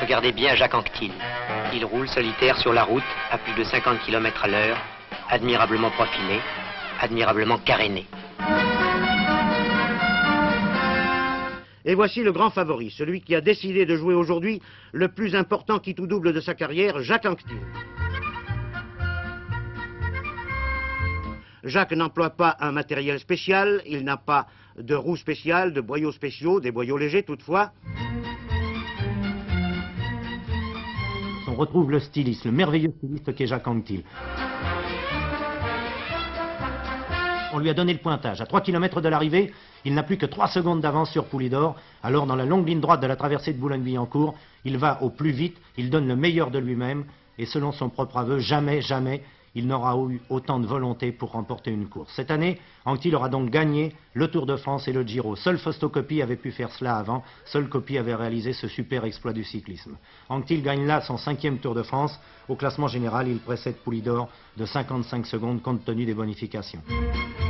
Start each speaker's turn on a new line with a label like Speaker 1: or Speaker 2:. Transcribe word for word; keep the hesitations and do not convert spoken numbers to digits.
Speaker 1: Regardez bien Jacques Anquetil. Il roule solitaire sur la route à plus de cinquante kilomètres à l'heure, admirablement profiné, admirablement caréné.
Speaker 2: Et voici le grand favori, celui qui a décidé de jouer aujourd'hui le plus important qui tout double de sa carrière, Jacques Anquetil. Jacques n'emploie pas un matériel spécial, il n'a pas de roue spéciale, de boyaux spéciaux, des boyaux légers toutefois.
Speaker 3: On retrouve le styliste, le merveilleux styliste qu'est Jacques Anquetil. On lui a donné le pointage. À trois kilomètres de l'arrivée, il n'a plus que trois secondes d'avance sur Poulidor. Alors, dans la longue ligne droite de la traversée de Boulogne-Billancourt, il va au plus vite, il donne le meilleur de lui-même. Et selon son propre aveu, jamais, jamais, il n'aura eu autant de volonté pour remporter une course. Cette année, Anquetil aura donc gagné le Tour de France et le Giro. Seul Fausto Coppi avait pu faire cela avant. Seul Coppi avait réalisé ce super exploit du cyclisme. Anquetil gagne là son cinquième Tour de France. Au classement général, il précède Poulidor de cinquante-cinq secondes compte tenu des bonifications.